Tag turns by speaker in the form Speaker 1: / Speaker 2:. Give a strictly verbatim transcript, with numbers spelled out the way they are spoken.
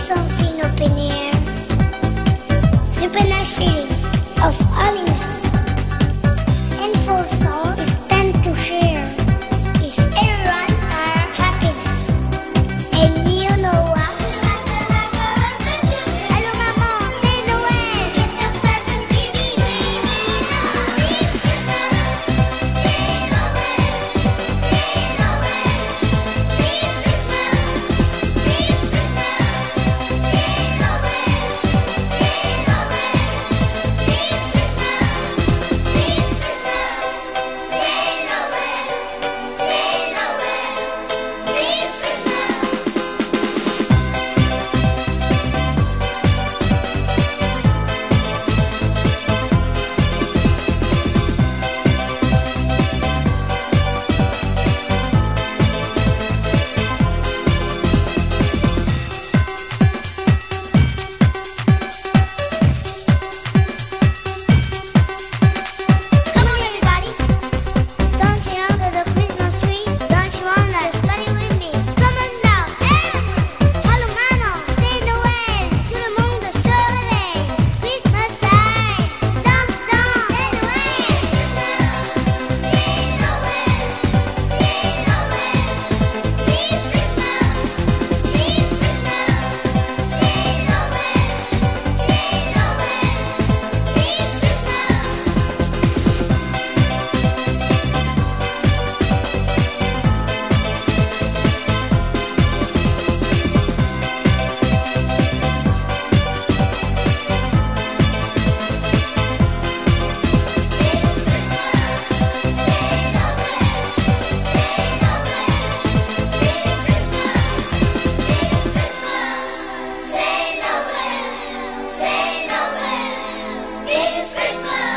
Speaker 1: something open air. Super nice feeling of holiness. And for song is time to share with everyone our happiness. And you know what? Hello, Mama, c'est Noël. Get the present, baby, baby. It's Christmas. C'est Noël. C'est Noël. It's Christmas. It's Christmas. C'est Noël. C'est Noël. It's Christmas. It's Christmas. C'est Noël. C'est Noël. It's Christmas. Come on, everybody. Dancing under the Christmas tree. Don't you wanna study with me? Come on now. Hello, Mama. C'est Noël. Tout le monde se réveille. Christmas time. Danse, danse. C'est Noël. C'est Noël. C'est Noël. It's Christmas. It's Christmas. C'est Noël. C'est Noël. It's Christmas. It's Christmas.